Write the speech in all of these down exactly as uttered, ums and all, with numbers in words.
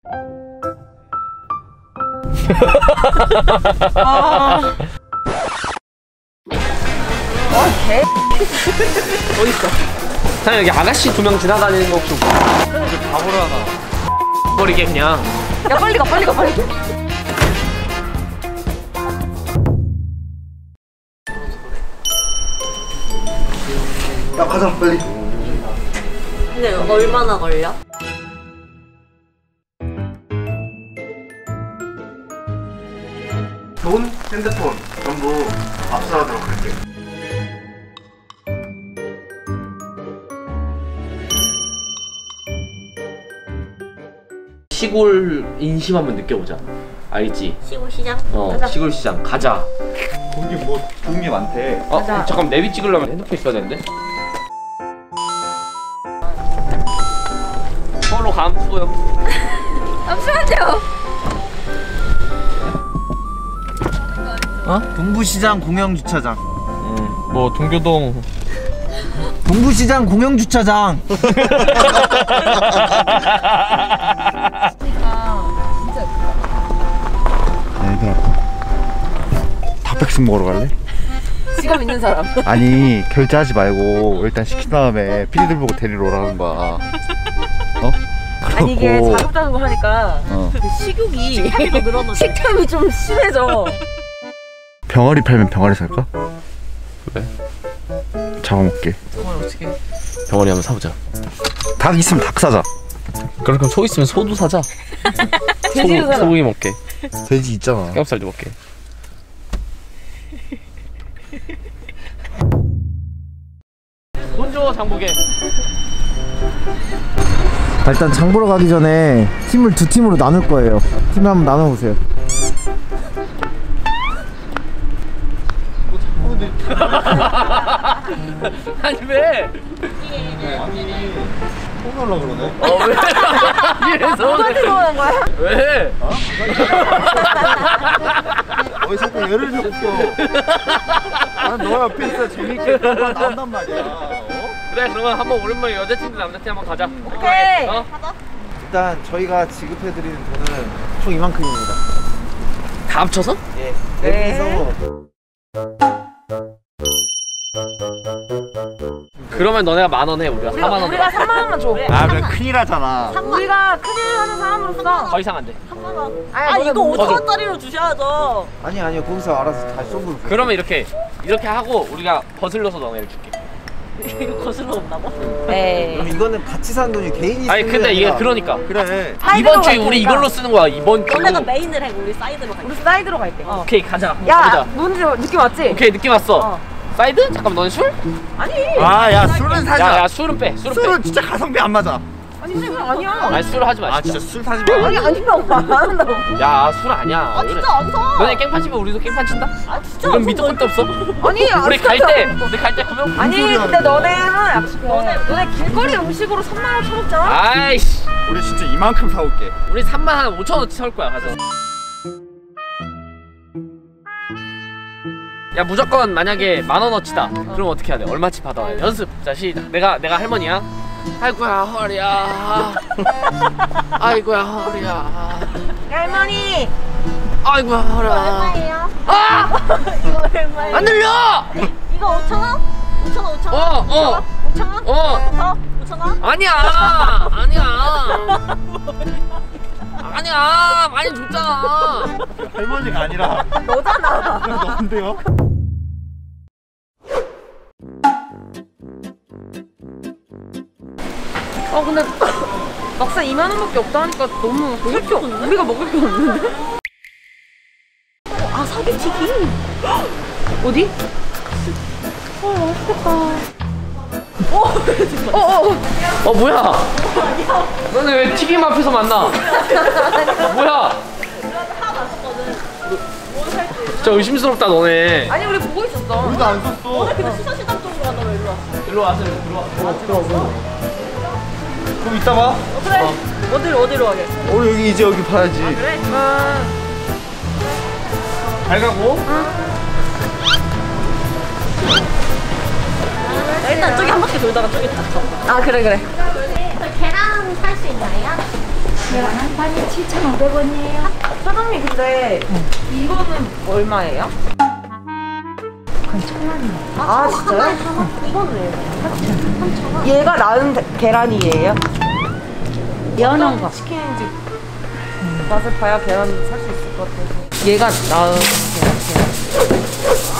아. 어, 개. 어딨어? 그냥 여기 아가씨 두 명 지나다니는 거 좀. 바보를 하나. 버리게 그냥. 야 빨리 가 빨리 가 빨리. 야 가자 빨리. 근데 얼마나 걸려? 돈, 핸드폰 전부 압수하도록 할게. 시골 인심 한번 느껴보자. 알지? 시골 시장? 어, 가자. 시골 시장 가자. 거기 뭐 좋은 게 많대. 어, 가자. 잠깐 내비 찍으려면 핸드폰 있어야 되는데. 서울로 가면 수고요. 잠시만요. 어? 동부시장 공영주차장. 음, 뭐 동교동. 동부시장 공영주차장. 얘들아, 닭백숙 먹으러 갈래? 지갑 있는 사람. 아니 결제하지 말고 일단 시킨 다음에 피디들 보고 데리러 오라는 거야. 어? 아니 이게 그렇고. 자급자족 하니까 어. 그 식욕이 식탐이 더 늘어나. 식탐이 좀 심해져. 병아리 팔면 병아리 살까? 왜? 잡아먹게. 정말 어떻게? 병원에 한번 사보자. 닭 있으면 닭 사자. 그럼 소 있으면 소도 사자. 돼지도 소고, 사자. 소고기 먹게. 돼지 있잖아. 삼겹살도 먹게. 돈 줘 장보게. 일단 장 보러 가기 전에 팀을 두 팀으로 나눌 거예요. 팀 한번 나눠보세요. 아니 왜? 폰하려고 그러네. 어 왜? 이래서 누구한테 들어오는 거야? 왜? 왜 자꾸 얘를 좀 웃겨. 난 너 옆에 있어 재밌게 나온단 말이야. 어? 그래 그러면 한번 오랜만에 여자친구 남자친구 한번 가자. 오케이. 어? 일단 저희가 지급해드리는 돈은 총 이만큼입니다. 다 합쳐서? 예. 네. 여기서 그러면 너네가 만 원 해. 우리가 우리가, 사만 원. 우리가 삼만 원만 줘. 아 그래 큰일 하잖아. 우리가 큰일 하는 사람으로서 더 이상 안 돼. 삼만 원. 아 이거 오천 원짜리로 주셔야죠. 아니 아니요 거기서 알아서 다시 쏘고. 그러면 이렇게 이렇게 하고 우리가 거슬러서 너네를 줄게. 이거 거슬러 온다고? 그럼 네. 이거는 같이 사는 돈이 개인이 아니 쓰는 근데 게 이게 아니라 그러니까 그래. 이번 주에 우리 이걸로 쓰는 거야. 이번 주. 너네가 메인을 해. 우리 사이드로 갈게. 우리 사이드로 갈게. 어. 오케이 가자. 야, 가보자. 뭔지 느낌 왔지? 오케이 느낌 왔어. 어. 사이드? 잠깐만 너네 술? 아니. 아야 술은 사자. 야, 야 술은 빼. 술은 술은 진짜 가성비 안 맞아. 아니 술 아니야. 아니 술을 하지 마. 아 진짜 술 사지 마. 아니 아니면 안 한다고. 야 술 아니야. 아 진짜 안 사. 너네 깽판 치면 우리도 깽판 친다? 아 진짜 이건 안 밑도 사. 끝도 없어? 아니 안 우리 사. 갈 때 우리 갈 때 그러면 아니 근데 너네 한 약속. 너네 너네 길거리 음식으로 삼만 원 쳐먹잖아. 아이씨 우리 진짜 이만큼 사올게. 우리 삼만 한 오천 원치 살 거야 가서. 야 무조건 만약에 만 원어치다. 그럼 어떻게 해야 돼? 얼마치 받아와야 돼? 연습. 자 시작. 내가 내가 할머니야. 아이고야 허리야. 아이고야 허리야. 야, 할머니. 아이고야 허리야. 얼마예요? 아! 이거 얼마예요? 안 들려! 이거 오천 원? 오천 원 오천 원? 어, 어. 오천 원? 어. 어? 오천 원? 아니야 아니야 아니야 많이 줬잖아. 할머니가 아니라 너잖아. 너인데요? 어 근데 막상 이만 원밖에 없다 하니까 너무 먹을 게 없는데? 우리가 먹을 게 없는데? 아 사기튀김 어디? 어 맛있겠다. 어, 어, 어, 어 뭐야 너네 왜 튀김 앞에서 만나. 뭐야 진짜 의심스럽다 너네. 아니 우리 보고 있었어. 우리도 안 썼어. 근데 수서시장 쪽으로 가다가 일로 왔어. 일로 와서 일로 들어와. 그럼 이따 봐. 어, 그래. 어. 어디로 어디로 가게? 우리 여기 이제 여기 봐야지. 그래? 아. 잘 가고. 야, 일단 저기 한 바퀴 돌다가 저기 다 쳐. 아 그래 그래. 계란 살 수 있나요? 계란 한 판이 칠천오백 원이에요. 사장님 근데 이거는 얼마예요? 그건 천 원이에요. 아 진짜요? 이거는 왜요? 얘가 낳은 데- 계란이에요? 연한 거. 치킨인지 맛을 봐야 계란 살 수 있을 것 같아서. 얘가 낳은 계란. 계란.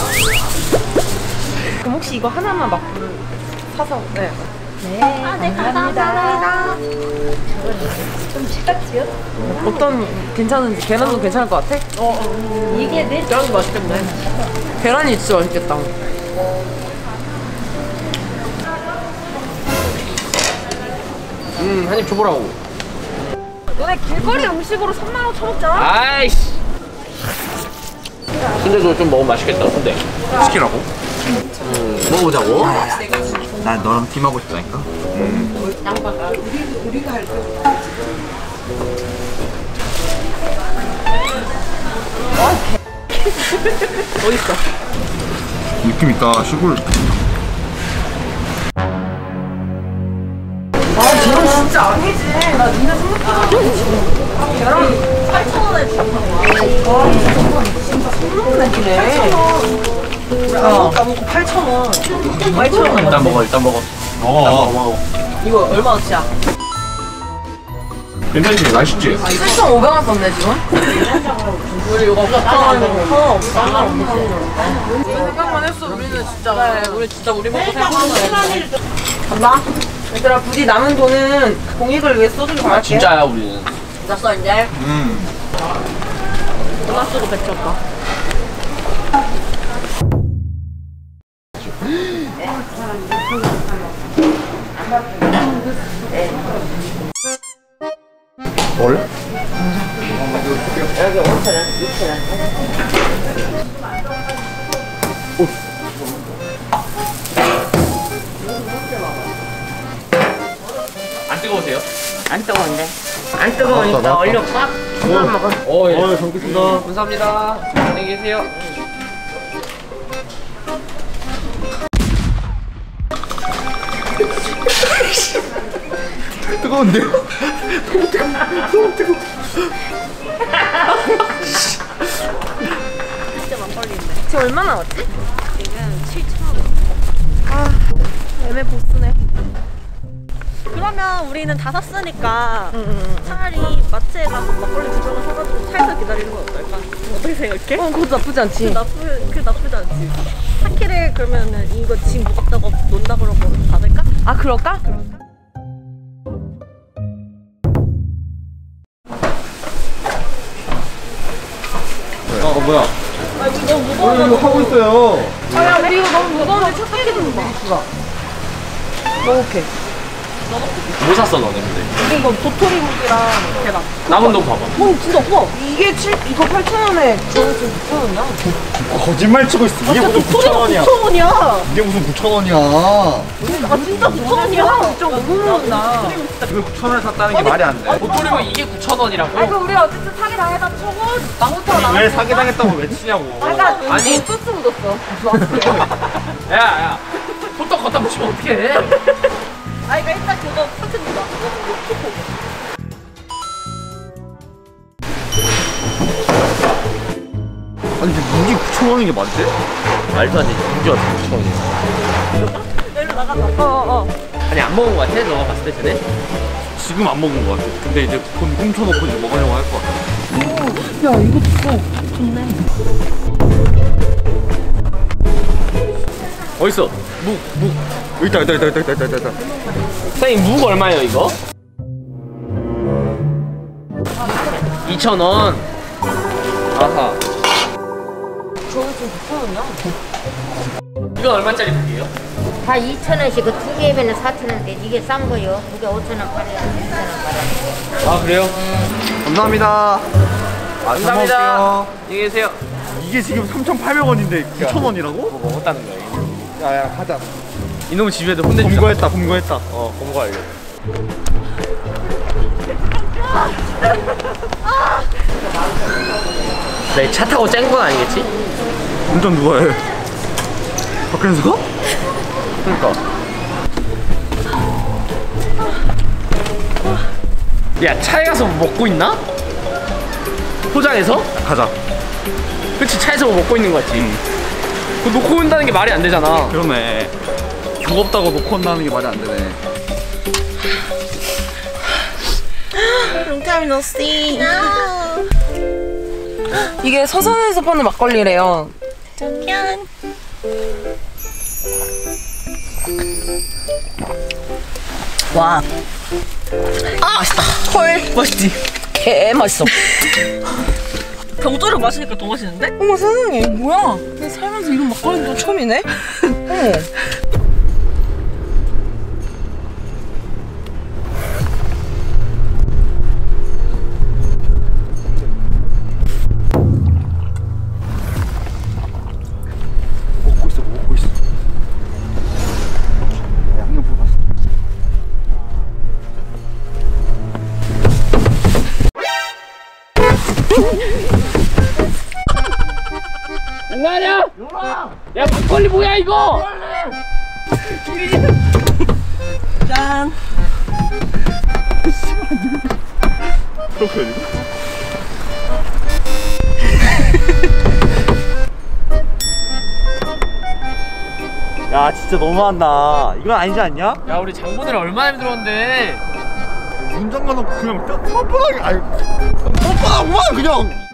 그럼 혹시 이거 하나만 막불 사서 네. 네. 아, 네, 감사합니다. 좀 식같지요? 어떤 괜찮은지 계란도 괜찮을 것 같아? 어. 이게 내 계란도 맛있겠네. 계란이 진짜 맛있겠다. 음, 한 입 줘보라고. 너네 길거리 음식으로 삼만 원 쳐먹잖아? 아이씨. 순대도 좀 먹으면 맛있겠다, 순대. 시키라고? 음, 먹어보자고. 난 너랑 팀하고 싶다니까. 어딨어? 느낌 있다. 시골. 아, 쟤는 진짜 아니지. 나 니네 생각해가지고 지금. 아, 계란 팔천 원에 주는 거야. 와, 진짜 소름 내기네. 야, 까먹고 팔천 원. 팔천 원. 일단 먹어, 일단 먹어. 어. 먹어. 이거 얼마어치야? 괜찮지? 맛있지? 칠천오백 원 썼네, 지금? 우리 이거 사천 원이고 하나 없어. 하나 없어. 생각만 했어, 우리는 진짜. 그래, 우리 진짜 우리 먹고 생각하는 거야. 간다. 얘들아, 부디 남은 돈은 공익을 위해 써주길 아, 바랄게. 진짜야, 우리는. 났어, 이제. 음. 전화 쓰고 백쳤다. 뭘? 안 뜨거우세요? 안 뜨거운데? 안 뜨거우니까 얼려 꽉 씹어 먹어. 어, 예. 어, 잘 먹겠습니다. 감사합니다. 안녕히 계세요. 뜨거운데? 너무 뜨거워. 너무 뜨거워. 지금 얼마 나왔지? 지금 칠천 원. 아, 애매 보스네. 그러면 우리는 다 샀으니까 응, 응, 응. 차라리 마트에 가서 막걸리 두 병을 사가지고 차에서 기다리는 건 어떨까? 어떻게 생각해? 어, 그것도 나쁘지 않지. 그 나쁘, 그 나쁘지 않지. 타키를 그러면은 이거 짐 무겁다고 논다 그러고 받을까? 아, 그럴까? 그럴까? 어, 뭐야? 아 이거 너무 어, 무거워. 이거 하고 있어요. 아, 야, 우리 이거 너무 무거운데 차 타기 좀 봐. 넣어올게. 뭐 샀어, 너네 근데? 이거 도토리 묵이랑 계란. 남은 돈 봐봐. 어, 진짜 커. 이게 칠 이거 팔천 원에 저거 지금 구천 원이야. 거짓말 치고 있어. 이게 무슨 구천 원이야? 구천 원이야. 이게 무슨 구천 원이야? 아, 진짜 구천 원이야. 진짜 너무 먹나. 이거 구천 원에 샀다는 게 말이 안 돼. 도토리면 이게 구천 원이라고? 아니, 그 우리 어쨌든 사기 당해다 쳐고 나부터 나. 왜 사기당했다고 외치냐고. 아까 아니. 아니 소스 묻었어. 야, 야. 호떡 걷다 붙이면 어떡해? 아 이거 일단 그거 사준다. 아니 근데 무기 구천 원인 게 맞지? 말도 안 돼. 인지 어떻게 구천 원이야? 내일 나가자. 어어. 아니, 안 먹은 거 같아? 너가 봤을 때 전에? 지금 안 먹은 거 같아. 근데 이제 돈 훔쳐놓고 이제 먹으려고 할 것 같아. 야, 이거 좋어. 좋네. 어딨어? 묵, 묵. 여기 있다, 있다, 있다, 있다, 있다, 있다, 있다. 사장님, 묵 얼마예요, 이거? 이천 원. 아하. 저거 지금 구천 원이야? 이건 얼마짜리 묵이에요? 다 이천 원씩 그 두 개면 사천 원인데 이게 싼 거요. 두 개 오천 원 팔아야 이천 원 팔아야. 아, 그래요? 감사합니다. 아, 잘 감사합니다. 먹을게요. 안녕히 계세요. 이게 지금 삼천팔백 원인데 구천 원이라고? 뭐 먹었다는 거야, 이거. 야야 가자. 이놈 집에도 혼내주자. 검거했다, 검거했다. 어, 검거하려. 내 차 타고 짠 건 아니겠지? 운전 누가 해? 박현수가? 그러니까. 야 차에 가서 뭐 먹고 있나? 포장해서? 가자. 그치 차에서 뭐 먹고 있는 거 같지? 응. 그거 놓고 온다는 게 말이 안 되잖아. 그러네. 무겁다고 놓고 온다는 게 말이 안 되네. 롱타임 노씨. 이게 서산에서 파는 막걸리래요. 짠. 와. 아, 맛있다. 헐, 맛있지. 개 맛있어. 병조를 마시니까 더 맛있는데? 어머 세상에 뭐야? 내 살면서 이런 막걸리도 처음이네. 어머. 먹고 있어, 먹고 있어. 양념 불었어. 장난이야? 야 막걸리 뭐야 이거? 짠. 야 진짜 너무한다. 이건 아니지 않냐? 야 우리 장보느라 얼마나 힘들었는데. 문 잠가놓고 그냥 뻔뻔하게 아니 뻔뻔하구만 그냥.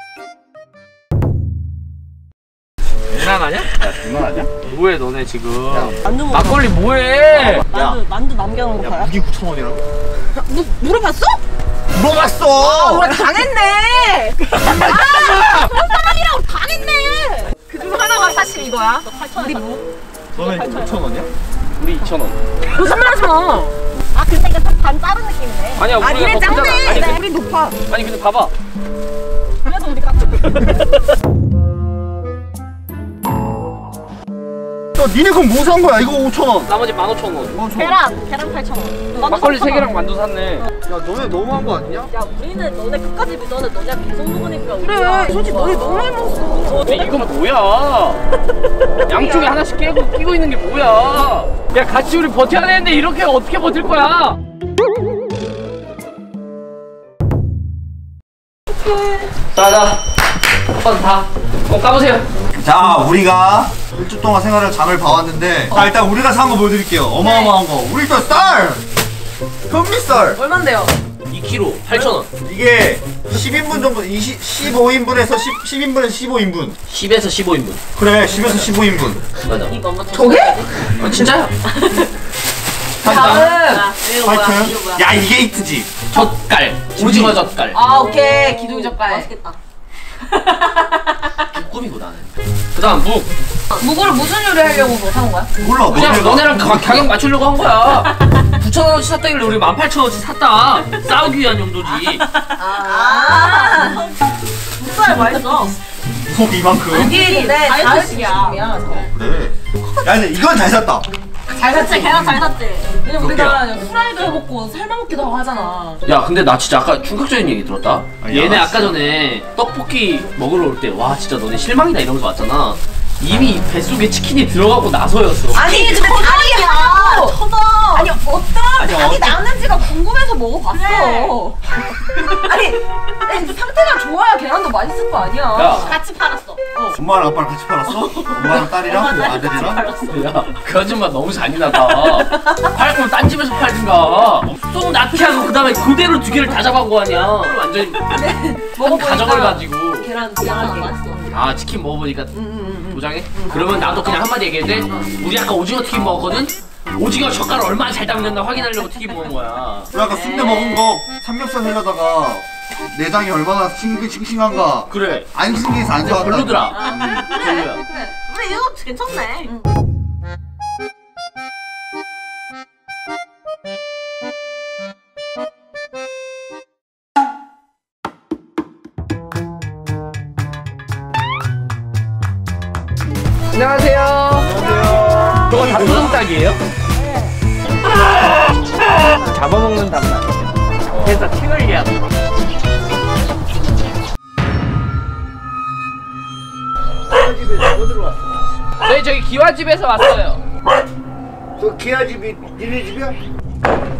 장난 아니야? 야 장난 아니야? 뭐해 너네 지금? 만두 먹어. 막걸리 뭐해? 만두 만두 남겨놓은 거 야 봐요. 무기 구천 원이라고? 무 물어봤어? 물어봤어. 우리 당했네. 아, 그런 사람이라고 당했네. 그중 하나가 사실 이거야. 우리 뭐? 너네 구천 원이야? 우리 이천 원. 거짓말하지 마. 아 근데 이게 반 작은 느낌이네. 아니야 우리가 아 니네 더 크잖아. 작네. 아니, 나 근- 우리 높아. 아니 근데 봐봐. 그래도 우리 깎아. 야 니네 그럼 뭐 산 거야? 이거 오천 원. 나머지 만 오천 원. 계란 계란 팔천 원. 막걸리 세 개랑 만두 샀네. 야 너네 너무한 거 아니냐? 야 우리는 너네 끝까지 믿어는 너네가 계속 먹으니까. 그래. 솔직히 너네 너무 많이 먹었어. 근데 이건 뭐야? 양쪽에 하나씩 깨고 끼고 있는 게 뭐야? 야 같이 우리 버텨야 되는데 이렇게 어떻게 버틸 거야? 자자 한번 다 어, 까보세요. 자 우리가 일주 동안 생활을 장을 봐왔는데 자 일단 우리가 산 거 보여드릴게요. 어마어마한 거. 우리 또 쌀! 현미쌀! 얼만데요? 이 킬로그램 팔천 원. 이게 십 인분 정도 이십, 십오 인분에서 십, 십 인분에서 십오 인분. 십에서 십오 인분. 그래 십에서 십오 인분. 맞아. 저게? 아, 진짜야? 다음. 하여튼 야 이게 히트지. 젓갈. 오징어 젓갈. 아 오케이 기둥이 젓갈. 맛있겠다. 꿈이고 나는. 그 다음 묵. 무거를 무슨 요리 하려고 뭐 산 거야? 몰라 그냥 너네가 너네랑 가, 가격 맞추려고 한 거야. 구천 원어치 샀다길래 우리 만 팔천 원어치 샀다. 싸우기 위한 용도지. 아. 묵살 맛있어. 속 이만큼. 이게 다이어트식이야. 그래. 야 근데 이건 잘 샀다. 잘 샀지? 계란 잘 샀지? 왜냐면 몇 우리가 후라이도 해먹고 삶아 먹기도 하고 하잖아. 야 근데 나 진짜 아까 충격적인 얘기 들었다. 아, 얘네 야, 아까 전에 떡볶이 먹으러 올 때 와 진짜 너네 실망이다 이러면서 왔잖아. 이미 뱃속에 치킨이 들어가고 나서였어. 아니 근데 다리야! 터져! 아니 어떤 아니, 닭이 어떤- 나는지가 궁금해서 먹어봤어. 아니, 아니 상태가 좋아야 계란도 맛있을 거 아니야. 야. 같이 팔았어. 엄마랑 아빠랑 같이 팔았어? 엄마랑 딸이랑 아들이랑? 야, 그 아줌마 너무 잔인하다. 팔 거면 딴 집에서 팔든가. 쏙 낳게 하고 그 다음에 그대로 두 개를 다 잡아고 하냐. 완전히 한 가정을 가지고. 계란 계란 맛있어. 아 치킨 먹어보니까 도장해? 그러면 나도 그냥 한마디 얘기해도 돼? 우리 아까 오징어 튀김 먹었거든? 오징어 젓갈 얼마나 잘 담겼나 확인하려고 튀김 먹은 거야. 우리 아까 순대 먹은 거 삼겹살 하려다가 내장이 얼마나 싱, 싱싱한가. 그래. 안 싱싱해서 안 근데 좋아한다. 별로더라. 별로야. 그래. 우리 이거 괜찮네. 안녕하세요. 안녕하세요. 저거 다 소금닭이에요? 잡아먹는 닭만. 그래서 튀글게 하는 거. 저희 저기 기와집에서 왔어요. 저 기아집이 니네 집이야?